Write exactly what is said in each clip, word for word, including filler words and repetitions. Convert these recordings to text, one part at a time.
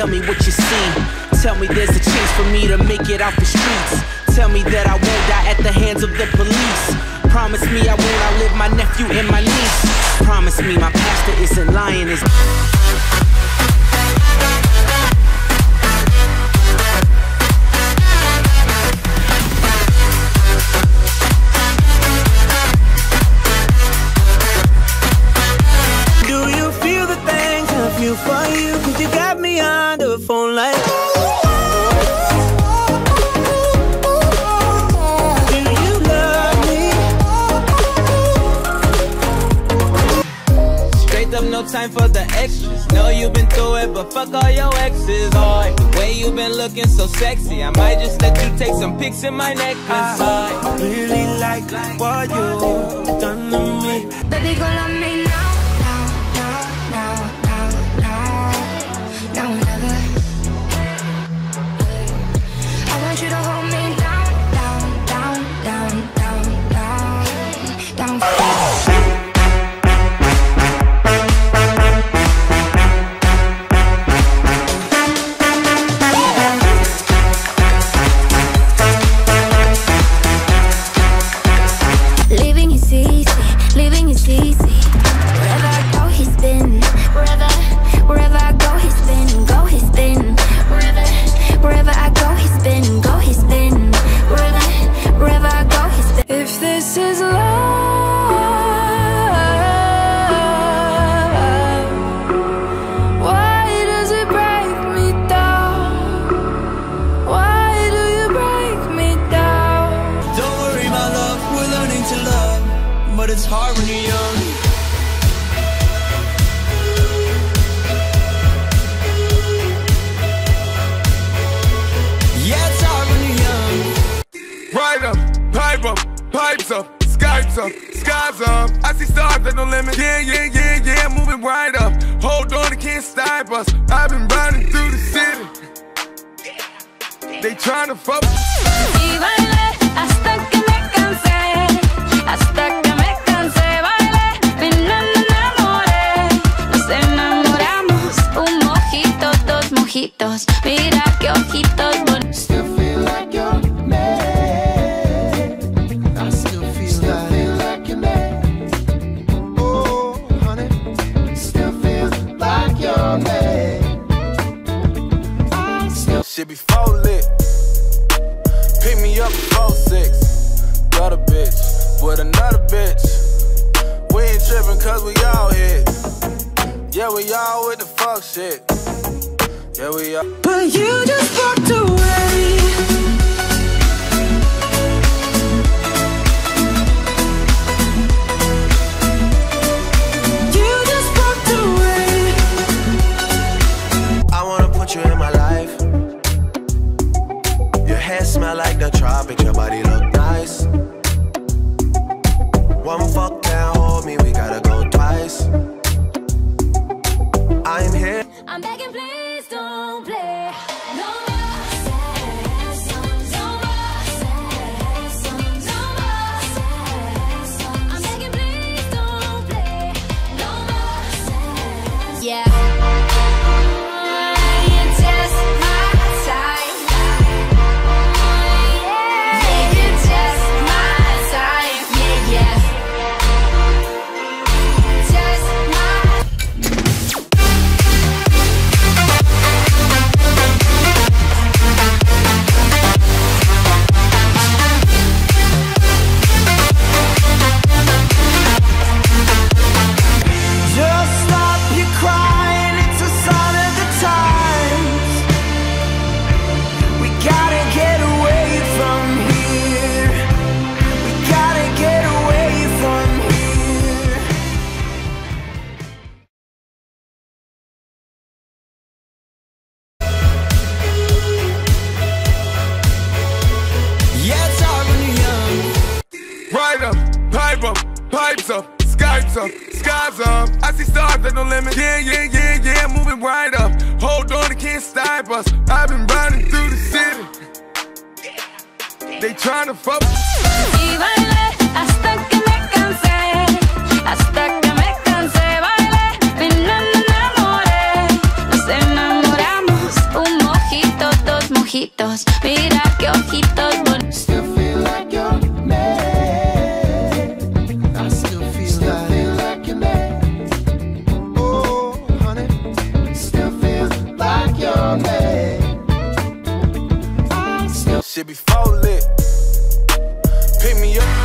tell me what you see. Tell me there's a chance for me to make it out the streets. Tell me that I won't die at the hands of the police. Promise me I won't outlive my nephew and my niece. Promise me my pastor isn't lying. Is Do you feel the things I feel for you? Cause you got me on the phone like no time for the extras. Know you've been through it, but fuck all your exes. Oh, the way you been looking so sexy, I might just let you take some pics in my necklace. I really like what you done to me. Baby, go love me now, now, now, now, now, now, now or never. I want you to hold me down, down, down, down, down, down, down. But it's hard when you're young. Yeah, it's hard when you're young. Right up, pipe up, pipes up, Skypes up, skies up. I see stars at no limit. Yeah, yeah, yeah, yeah, moving right up. Hold on, it can't stop us. I've been running through the city. They tryna fuck. Y bailé hasta que me cansé, hasta que me cansé, bailé y no me enamoré. Nos enamoramos, un mojito, dos mojitos. Mira qué ojitos bonitos. Still feel like you're mad. I still feel, still like, feel like you're mad. Oh, honey, still feel like you're mad. I still Shit be full lit. Pick me up before six. Got a bitch with another bitch. We ain't trippin' cause we all hit. Yeah, we all with the fuck shit. Yeah, we all. But you just walked away. You just walked away. I wanna put you in my life. Your hair smell like the tropics, your body look nice. One fuck can't hold me, we gotta go twice. I'm here. I'm begging, please don't play. No more sad songs, no more sad songs, no more sad songs. I'm begging, please don't play. No more sad songs. Yeah. You test my time. Yeah, you test my time. Yeah, yeah. Test my Just stop your crying, it's a sign of the times. We gotta get away from here. We gotta get away from here. Yeah, it's hard when you're young. Right up, pipe up, pipes up, Skypes up, skies up. I see stars at no limit. Yeah, yeah, yeah, yeah, moving right up. Hold on, it can't stop us. I've been running through the city. They tryna fuck. Y bailé hasta que me cansé, hasta que me cansé, bailé y no me enamoré. Nos enamoramos, ojos, mira qué ojitos bonitos. Still feel like you're mad. I still feel, still like, feel like you're mad. Oh, honey, still feel like you're mad. I still Shit be full lit. Pick me up.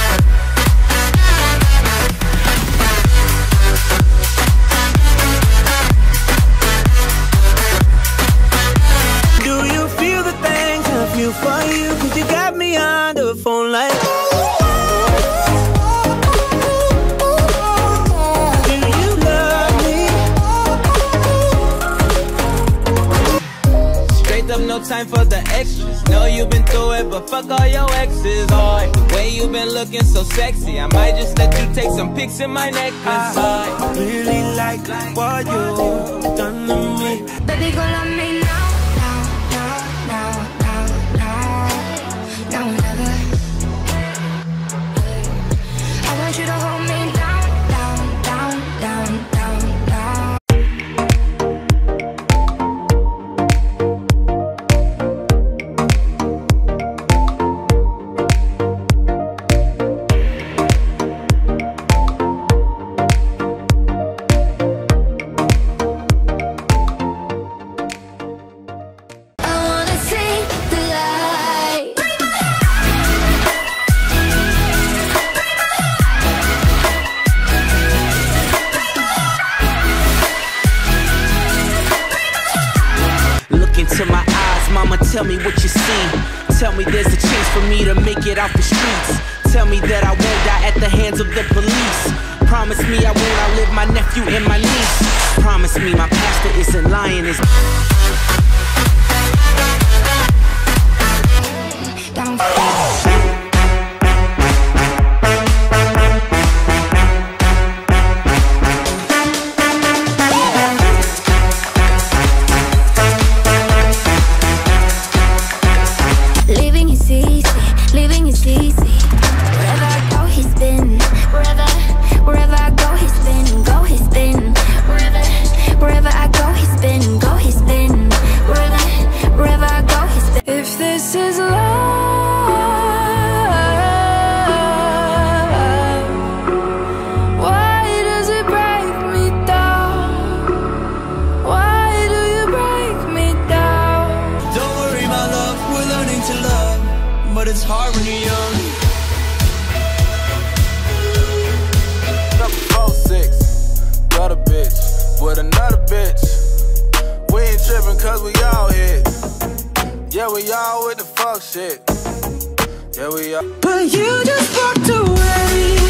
Do you feel the things I feel for you? Cause you got me on the phone like do you love me? Straight up, no time for the extras. Know you've been through it, but fuck all your exes. Oh, the way you been looking so sexy, I might just let you take some pics in my necklace. I really like what you done to me. Baby, go love me now, now, now, now, now, now, now or never. I want you to hold me down, down, down, down, down, down. I wanna see the light. Look into my eyes, mama, tell me what you see. Tell me there's a chance for me to make it out the streets. Tell me that I won't die at the hands of the police. Promise me I won't outlive my nephew and my niece. Promise me my pastor isn't lying. Is Down. Living is easy, living is easy. Wherever I go, he's been. Wherever, wherever I go, he's been. Go, he's been. Wherever, wherever I go, he's been. Go, he's been. Wherever, wherever I go, he's been. If this is love, why does it break me down? Why do you break me down? Don't worry, my love, we're learning to love, but it's hard when you're young. Number four six, got a bitch with another bitch. We ain't tripping cause we all hit. Yeah, we all with the fuck shit. Yeah, we all. But you just walked away.